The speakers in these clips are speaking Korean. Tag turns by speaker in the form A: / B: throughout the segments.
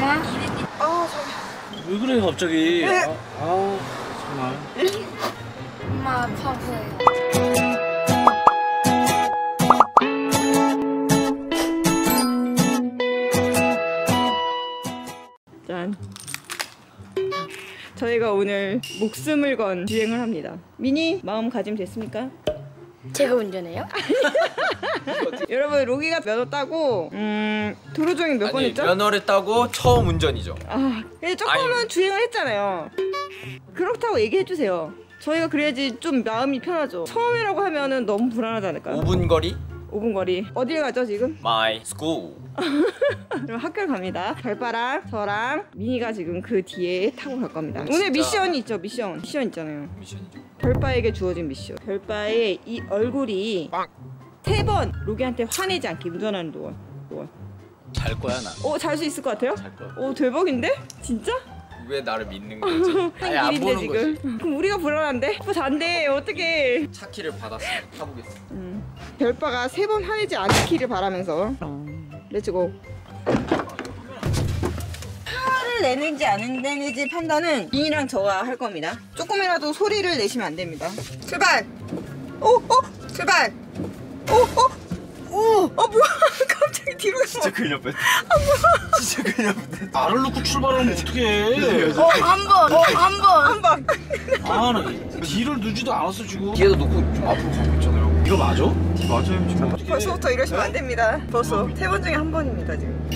A: 왜 그래 갑자기? 정말.
B: 엄마 아파 보여요.
C: 짠. 저희가 오늘 목숨을 건 주행을 합니다. 미니 마음가짐 됐습니까?
B: 제가 운전해요?
C: 여러분 로기가 면허 따고 도로주행 몇 번 했죠?
D: 면허를 따고 처음 운전이죠.
C: 근데 조금은 주행을 했잖아요. 그렇다고 얘기해주세요. 저희가 그래야지 좀 마음이 편하죠. 처음이라고 하면은 너무 불안하지 않을까요?
D: 5분 거리?
C: 5분 거리. 어딜 가죠 지금?
D: My school.
C: 그럼 학교를 갑니다. 별빠랑 저랑 미니가 지금 그 뒤에 타고 갈 겁니다. 오늘 미션이 있죠. 미션 있잖아요.
D: 미션이죠.
C: 별빠에게 주어진 미션. 별빠의 이 얼굴이 3번 로기한테 화내지 않게 운전하는 동안.
A: 잘 거야 나.
C: 잘 수 있을 것 같아요?
A: 잘 거야.
C: 대박인데? 진짜?
D: 왜 나를 믿는 거지? 아예 안
C: 길인데,
D: 보는
C: 지금.
D: 거지.
C: 그럼 우리가 불안한데? 오빠 잔데 어떡해.
D: 차 키를 받았으면 타보겠어.
C: 별빠가 3번 화내지 않기를 바라면서 렛츠고. 화를 내는지 안 내는지 판단은 민이랑 저가 할 겁니다. 조금이라도 소리를 내시면 안 됩니다. 출발! 출발! 뭐야? 갑자기 뒤로 가.
D: 진짜 큰일 났다. 진짜 큰일 났다.
A: 나를 놓고 출발하면 어떡해?
B: 한 번.
A: 나 뒤를 누지도 않았어 지금.
D: 뒤에도 놓고 좀 앞으로 가고 있잖아요.
A: 이거 맞아?
D: 맞아요 지금.
C: 벌써부터 이러시면 안 됩니다. 벌써 3번 중에 1번입니다 지금.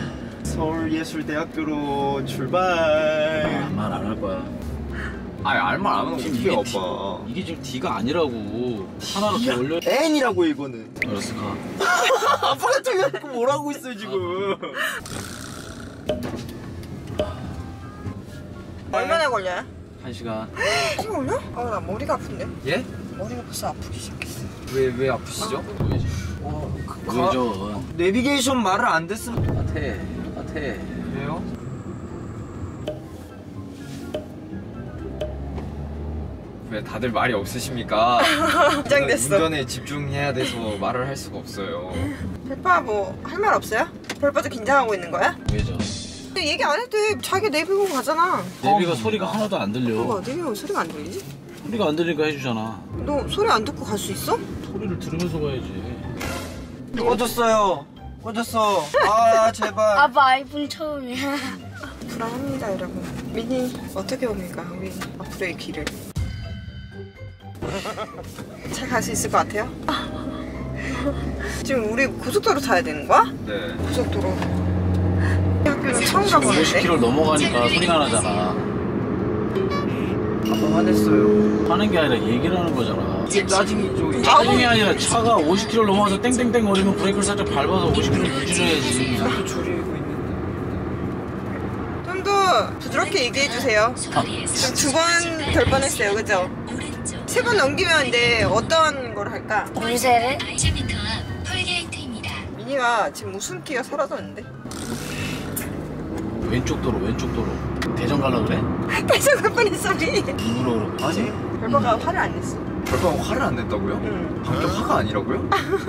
E: 서울예술대학교로 출발.
A: 말 안 할 거야.
D: 알말 안 하는 거 어떻게 오빠.
A: 이게 지금 D가 아니라고. 하나로 더 올려.
E: N이라고 이거는.
A: 알았어 가.
E: 아빠가 틀려놓고 뭐라고 있어요 지금.
C: 얼마나 걸려요?
A: 1시간.
C: 시간 걸려? 나 머리가 아픈데?
D: 예?
C: 머리가 벌써 아프기 시작했어.
D: 왜 아프시죠?
A: 보이지? 보이죠?
E: 내비게이션 말을 안 됐으면.
A: 같아.
D: 왜요? 왜 다들 말이 없으십니까?
C: 긴장됐어.
D: 운전에 집중해야 돼서 말을 할 수가 없어요.
C: 별빠 뭐 할 말 없어요? 별빠도 긴장하고 있는 거야?
A: 보이죠?
C: 근데 얘기 안 해도 돼. 자기 내비 보고 가잖아.
A: 내비가 소리가 하나도 안 들려.
C: 어디 왜 소리가 안 들리지?
A: 소리가 안 들리니까 해주잖아.
C: 너 소리 안 듣고 갈 수 있어?
A: 소리를 들으면서 가야지.
E: 꺼졌어요. 꺼졌어. 제발.
B: 아빠 아이폰 처음이야.
C: 불안합니다 여러분. 미니 어떻게 봅니까 우리 앞으로의 길을? 잘 갈 수 있을 것 같아요? 지금 우리 고속도로 타야 되는 거야?
D: 네.
C: 고속도로. 학교는 처음
A: 지금
C: 가보는데?
A: 50km 넘어가니까 소리가 나잖아.
E: 아빠 화냈어요.
A: 하는 게 아니라 얘기를 하는 거잖아.
E: 이게 짜증이죠.
A: 짜증이 아니라 차가 50km 넘어가서 땡땡땡 거리면 브레이크를 살짝 밟아서 50km 유지해야지.
E: 자꾸 줄이고 있는데.
C: 좀 더 부드럽게 얘기해주세요. 지금 2번 될 뻔했어요 그죠? 3번 넘기면 이제 어떤 걸 할까?
B: 물세를?
C: 미니가 지금 웃음기가 사라졌는데?
A: 왼쪽 도로. 대전 가려고 그래?
C: 계속 갈 뻔했어 미.
A: 일부러 그러고.
E: 아니?
C: 별바가 화를 안 냈어.
D: 별방 화를 안 냈다고요?
C: 응.
D: 방금 화가 아니라고요?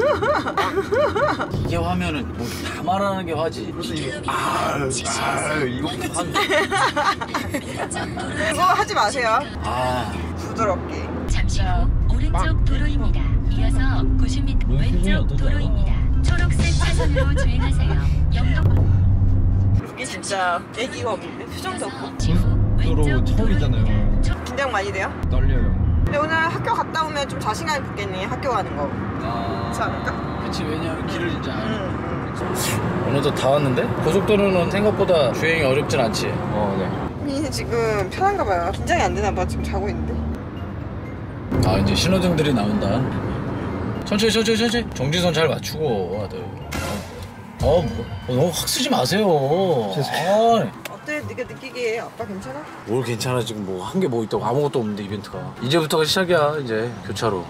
A: 이게 화면은 뭐 다 말하는 게 화지.
E: 그래서 이거
D: 이거
C: 그거 하지 마세요. 부드럽게.
F: 잠시 후 오른쪽 도로입니다. 이어서 90m 왼쪽 도로입니다. 초록색 차선으로 주행하세요.
C: 이게 진짜 애기가 없는데? 표정도 없고.
D: 도로 처음이잖아요.
C: 긴장 많이 돼요?
D: 떨려요.
C: 근데 오늘 학교 갔다 오면 좀 자신감이 붙겠네. 학교 가는 거. 그렇지 않을까?
A: 그치, 왜냐면 길을 이제 아니까.
C: 응.
A: 오늘도 다 왔는데? 고속도로는 생각보다 주행이 어렵진 않지.
D: 네.
C: 미니 지금 편한가 봐요. 긴장이 안 되나 봐. 지금 자고 있는데.
A: 이제 신호등들이 나온다. 천천히. 정지선 잘 맞추고, 아들. 너무 확 쓰지 마세요.
C: 어때? 네가 느끼기에 아빠 괜찮아?
A: 뭘 괜찮아, 지금 뭐 한 게 뭐 있다고. 아무것도 없는데 이벤트가. 이제부터가 시작이야, 이제 교차로.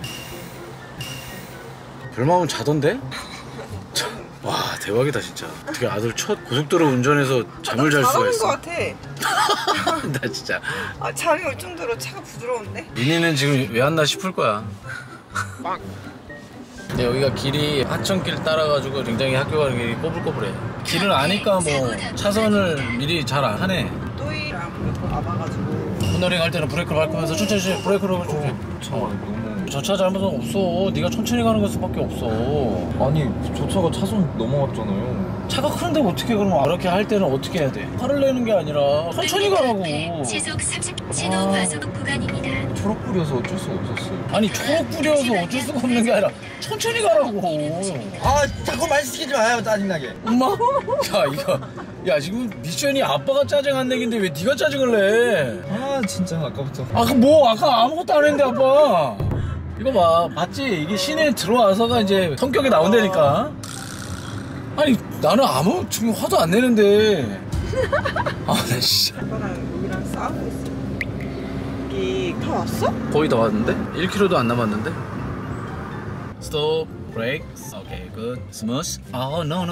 A: 별마음은 자던데? 와, 대박이다 진짜. 어떻게 아들 첫 고속도로 운전해서 잠을 잘 수가 있어.
C: 잘하는 것 같아.
A: 나 진짜.
C: 잠이 올 정도로 차가 부드러운데?
A: 민이는 지금 왜 왔나 싶을 거야. 근데 여기가 길이 하천길 따라가지고 굉장히 학교 가는 길이 꼬불꼬불해. 길을 아니까 뭐 차선을 미리 잘 안 하네.
C: 또이랑 브레이크 와봐가지고
A: 코너링 할 때는 브레이크를 밟으면서 천천히 브레이크를
D: 너무
A: 저 차 잘못은 없어. 네가 천천히 가는 것 수밖에 없어.
D: 아니 저 차가 차선 넘어갔잖아요.
A: 차가 크는데 어떻게 그러면 그렇게 할 때는 어떻게 해야 돼? 화를 내는 게 아니라 천천히 가라고.
F: 시속 30 신호 과속 구간입니다.
D: 초록 뿌려서 어쩔 수가 없었어요.
A: 아니 초록 뿌려서 어쩔 수가 없는 게 아니라 천천히 가라고.
E: 아 자꾸 말 시키지 마요 짜증나게.
A: 엄마? 야 이거 야 지금 미션이 아빠가 짜증 안 내긴데 왜 네가 짜증을 내?
D: 아 진짜 아까부터.
A: 아 그 뭐 아까 아무것도 안 했는데 아빠. 이거 봐 봤지? 이게 시내에 들어와서가 이제 성격이 나온다니까. 아니 나는 아무 지금 화도 안 내는데. 아 나 진짜.
C: 아빠랑 여기랑 싸우고 있어. 여기 다 왔어?
A: 거의 다 왔는데? 1km도 안 남았는데? 스톱, 브레이크, 오케이, 굿, 스무스. 아, no.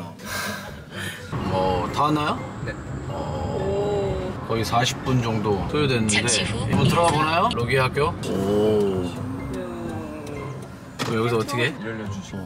A: 다 왔나요?
D: 네.
A: 거의 40분 정도 소요됐는데
F: 잠시 후
A: 한번 들어가 보나요? 로기 학교? 오. 그럼 여기서 어떻게 해?
D: 열려주시고.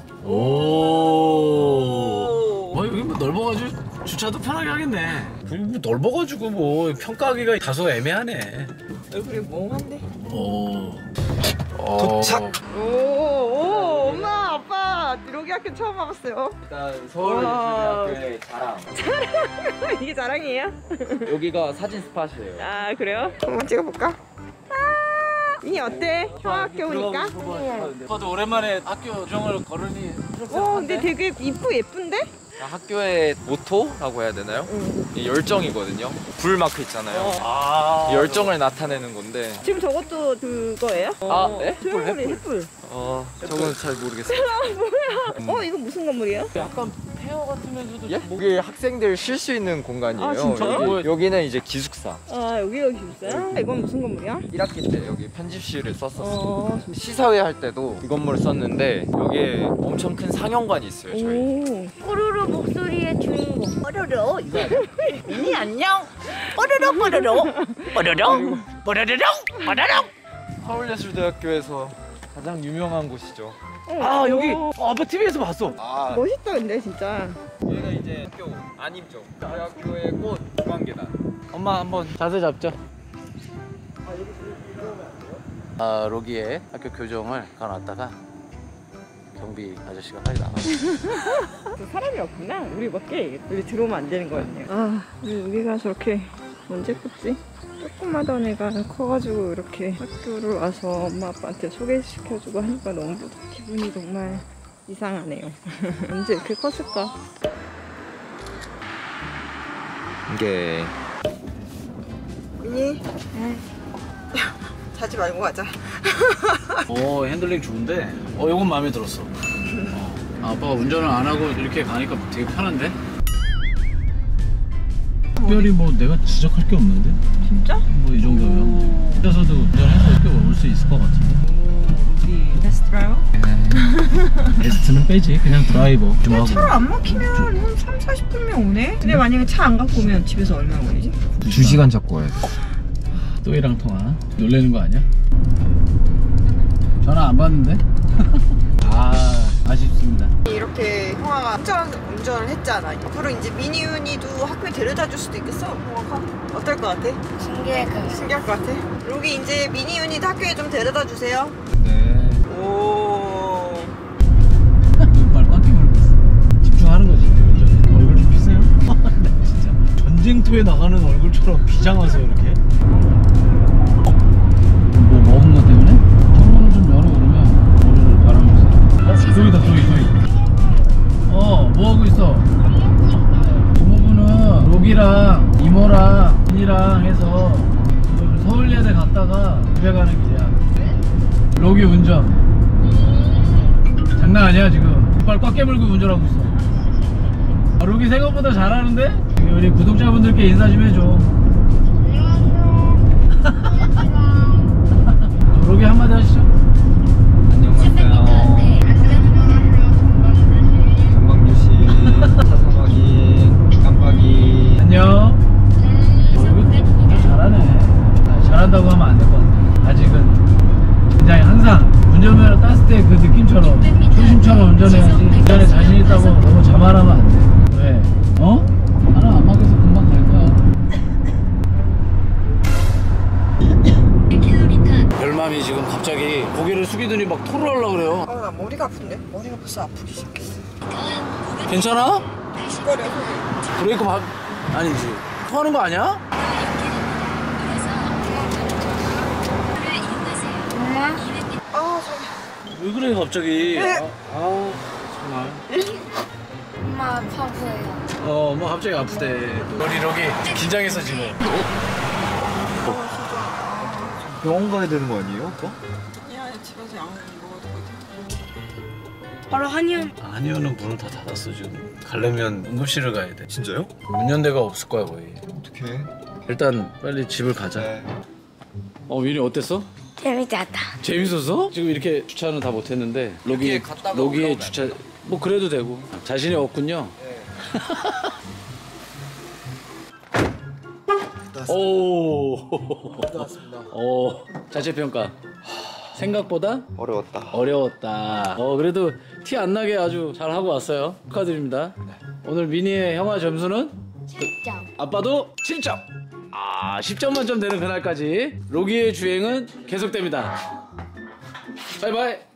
A: 오. 뭐 여기 뭐 넓어가지고 주차도 편하게 하겠네. 그리고 뭐 넓어가지고 뭐 평가하기가 다소 애매하네.
C: 얼굴이 멍한데?
A: 오.
E: 도착.
C: 오, 엄마, 아빠, 여기 학교 처음 와봤어요.
G: 일단 서울예술대학교의 자랑.
C: 이게 자랑이에요?
G: 여기가 사진 스팟이에요.
C: 아, 그래요? 한번 찍어볼까? 아, 이 어때? 형학교 오니까?
A: 오빠도 오랜만에 학교 요정을 걸으니
C: 근데 되게 예쁜데?
G: 학교의 모토라고 해야 되나요? 이 열정이거든요. 불 마크 있잖아요.
A: 아
G: 이 열정을 나타내는 건데.
C: 지금 저것도 그거예요?
G: 네?
C: 햇불.
G: 저건 잘 모르겠어요.
C: 이거 무슨 건물이에요?
A: 약간 폐허 같으면서도
G: 예? 여기 학생들 쉴 수 있는 공간이에요.
C: 아, 진짜요?
G: 여기는 이제 기숙사.
C: 여기가 있어요? 이건 무슨 건물이야?
G: 1학기 때 여기 편집실을 썼었어요. 시사회 할 때도 이 건물을 썼는데 여기에 엄청 큰 상영관이 있어요. 저희.
B: 뽀로로 목소리의 주인공. 뽀로로. 미니 안녕. 뽀로로 뽀로로. 뽀로로. 뽀로로롱. 뽀로롱.
G: 서울예술대학교에서 가장 유명한 곳이죠.
A: 아 여기 아빠 TV에서 봤어.
C: 멋있다 근데 진짜.
G: 여기가 이제 학교 안입죠. 대학교의 꽃 중앙계단.
A: 엄마 한번 자세 잡죠. 로기에 학교 교정을 가놨다가 경비 아저씨가 빨리 나가.
C: 사람이 없구나. 우리 밖에 여기 들어오면 안 되는 거였네요. 여기가 저렇게 언제 컸지? 조그마한 애가 커가지고 이렇게 학교를 와서 엄마 아빠한테 소개시켜주고 하니까 너무 기분이 정말 이상하네요. 언제 이렇게 컸을까?
G: 이게
C: 미니? 자지 말고 가자.
A: 핸들링 좋은데 이건 마음에 들었어. 아빠가 운전을 안 하고 이렇게 가니까 되게 편한데? 특별히 뭐 내가 지적할 게 없는데?
C: 진짜?
A: 뭐 이 정도면 혼자서도 운전해서 이렇게 올 수 있을 것 같은데.
C: 우리 테스트 드라이버?
A: 테스트는 빼지. 그냥 드라이버 좀 하고.
C: 차로 안 막히면 한 3, 40분이면 오네? 근데 만약에 차 안 갖고 오면 집에서 얼마나 걸리지?
D: 2시간 잡고 와야 돼.
A: 또이랑 통화. 놀래는 거 아니야? 전화 안 받는데? 아쉽습니다.
C: 이렇게 형아가 운전을 했잖아. 앞으로 이제 미니윤이도 학교에 데려다 줄 수도 있겠어. 형아가 어떨 것 같아?
B: 신기할 것 같아.
C: 신기할 것 같아. 여기 이제 미니윤이도 학교에 좀 데려다 주세요.
D: 네.
C: 오.
A: 눈발 꽉 깨물고 있어. 집중하는 거지 운전에. 얼굴 좀 피세요? 나 진짜 전쟁터에 나가는 얼굴처럼 비장하세요 이렇게. 뭐 먹은 것 때문에? 창문을 좀 열어 그러면 머리를 바람을 쐬. 저기다 저기. 뭐 하고 있어? 부모부는 로기랑 이모랑 민이랑 해서 서울예대 갔다가 집에 가는 길이야. 로기 운전 장난 아니야 지금. 이빨 꽉 깨물고 운전하고 있어. 로기 생각보다 잘하는데? 우리 구독자분들께 인사 좀 해줘. 로기 한마디 하시죠.
G: 안녕하세요. 전방주시 차선 확인 깜빡이.
A: 안녕. 잘하네. 잘한다고 하면 안 될 것 같아. 아직은 굉장히 항상 운전면허 땄을 때 그 느낌처럼 조심 고개를 숙이더니 막 토를 하려고 그래요.
C: 아, 나 머리가 아픈데? 머리가 벌써 아프기 시작했어.
A: 괜찮아?
C: 거려.
A: 브레이크 아니지. 토하는 거 아니야?
B: 엄마?
C: 아, 저기.
A: 왜 그래 갑자기? 아우 정말.
B: 엄마 아파 보여요.
A: 뭐 갑자기 아프대. 우리 여기 긴장해서 지금.
D: 병원 가야 되는 거 아니에요, 오빠?
C: 야, 집에서 약 먹어도 되거든.
B: 바로 한의원.
A: 한의원은 문을 다 닫았어 지금. 가려면 응급실을 가야 돼.
D: 진짜요?
A: 문 연대가 없을 거야 거의.
D: 어떡해.
A: 일단 빨리 집을 가자.
D: 네.
A: 윈이 어땠어?
B: 재밌었다.
A: 재밌었어? 지금 이렇게 주차는 다 못했는데
G: 이렇게 갔다가
A: 로기에
G: 올라오면
A: 주차 뭐 그래도 되고 자신이 없군요. 오. 자체 평가. 생각보다 어려웠다. 그래도 티 안 나게 아주 잘 하고 왔어요. 축하드립니다. 오늘 미니의 형아 점수는
B: 7점.
A: 아빠도 7점. 10점 만점 되는 그날까지 로기의 주행은 계속됩니다. 바이바이.